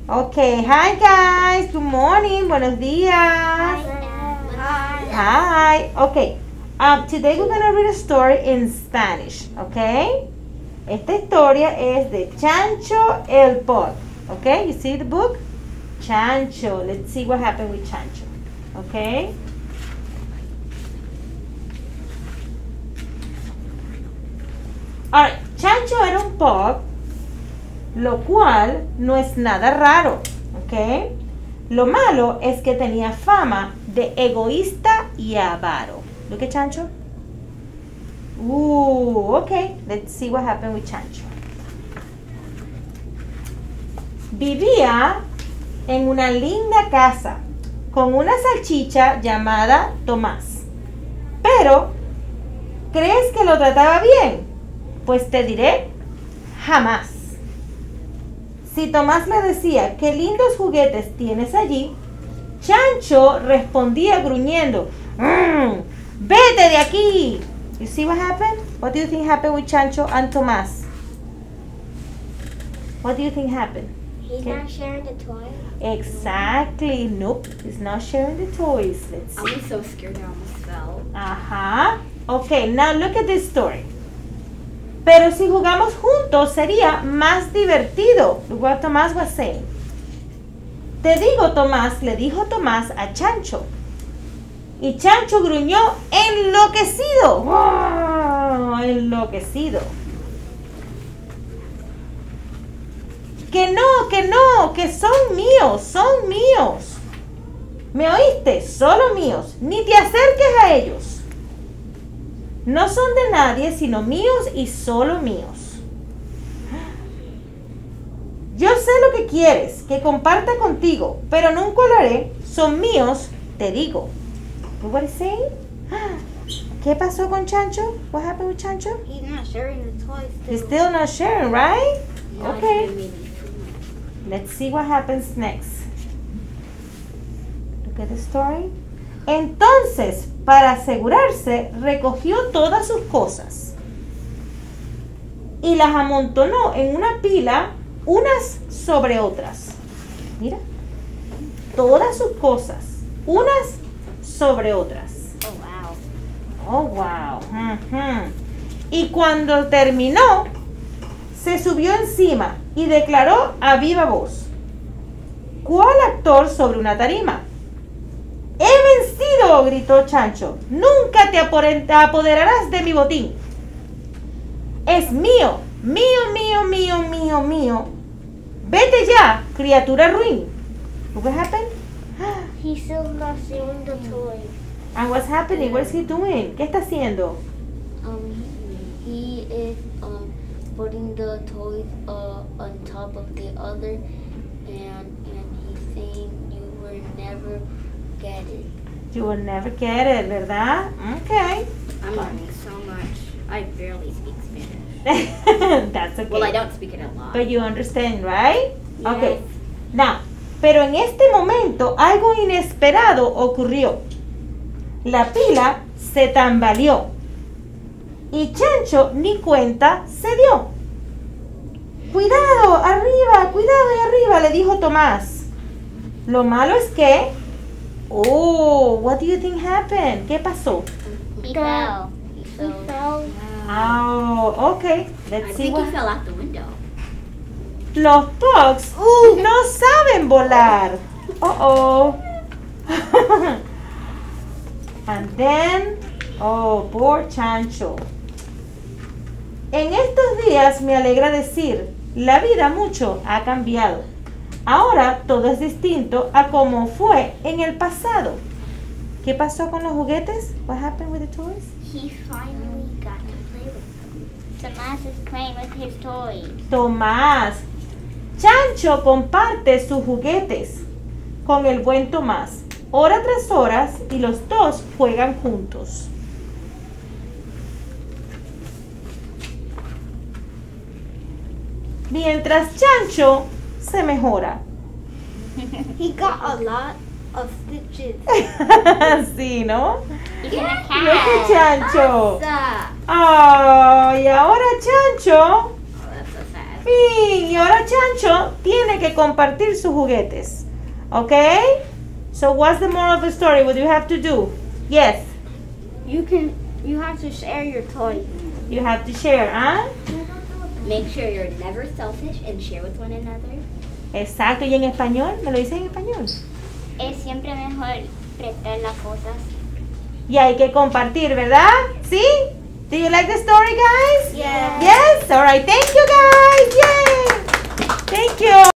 Okay, hi guys, good morning, buenos días. Hi. Okay, today we're gonna read a story in Spanish, okay? Esta historia es de Chancho el Pug, okay? You see the book? Chancho, let's see what happened with Chancho, okay? Alright, Chancho era un pug, lo cual no es nada raro, ¿ok? Lo malo es que tenía fama de egoísta y avaro. Look at Chancho. Okay, let's see what happened with Chancho. Vivía en una linda casa con una salchicha llamada Tomás. Pero, ¿crees que lo trataba bien? Pues te diré, jamás. Si Tomás le decía, qué lindos juguetes tienes allí, Chancho respondía gruñendo, vete de aquí. You see what happened? What do you think happened with Chancho and Tomás? What do you think happened? He's not sharing the toy. Exactly. Nope, he's not sharing the toys. Let's see. I was so scared I almost fell. Okay, now look at this story. Pero si jugamos juntos sería más divertido. Look what Tomás was saying. Te digo, Tomás, le dijo Tomás a Chancho. Y Chancho gruñó enloquecido. ¡Oh! Enloquecido. Que no, que son míos. ¿Me oíste? Solo míos. Ni te acerques a ellos. No son de nadie, sino míos y solo míos. Yo sé lo que quieres, que comparta contigo, pero nunca lo haré. Son míos, te digo. What is saying? ¿Qué pasó con Chancho? What happened with Chancho? He's not sharing the toys. He's still not sharing, right? No, Okay. Let's see what happens next. Look at the story. Entonces, para asegurarse, recogió todas sus cosas y las amontonó en una pila, unas sobre otras. Mira, todas sus cosas, unas sobre otras. Oh, wow. Oh, wow. Y cuando terminó, se subió encima y declaró a viva voz: ¿cuál actor sobre una tarima? ¡He vencido!, gritó Chancho. ¡Nunca te apoderarás de mi botín! Es mío, mío. Vete ya, criatura ruin. What happened? He's still not sharing the toys. And what's happening? What is he doing? ¿Qué está haciendo? He is putting the toys on top of the other, and he's saying you will never get it. You will never get it, ¿verdad? Okay. I'm learning so much. I barely speak Spanish. That's okay. Well, I don't speak it a lot. But you understand, right? Yes. Okay. Now, pero en este momento algo inesperado ocurrió. La pila se tambaleó y Chancho ni cuenta se dio. Cuidado, arriba, le dijo Tomás. Lo malo es que... what do you think happened? ¿Qué pasó? He fell. He fell. Oh, okay. I Let's see think what... he fell out the window. Los pugs no saben volar. And then, poor Chancho. En estos días me alegra decir, la vida mucho ha cambiado. Ahora todo es distinto a como fue en el pasado. ¿Qué pasó con los juguetes? What happened with the toys? He finally got to play with them. Tomás is playing with his toys. Tomás. Chancho comparte sus juguetes con el buen Tomás, hora tras hora, y los dos juegan juntos. Mientras Chancho se mejora. He got a lot of stitches. Sí, ¿no? He's a cat. Look at Chancho. Elsa. Oh, y ahora Chancho Oh, that's so sad. fin. Y ahora Chancho tiene que compartir sus juguetes. Okay? So what's the moral of the story? What do you have to do? Yes. You have to share your toys. You have to share, ¿ah? Make sure you're never selfish and share with one another. Exacto. ¿Y en español? ¿Me lo dices en español? Es siempre mejor prestar las cosas. Y hay que compartir, ¿verdad? ¿Sí? Do you like the story, guys? Yeah. Yes? All right. Thank you, guys. Yay. Thank you.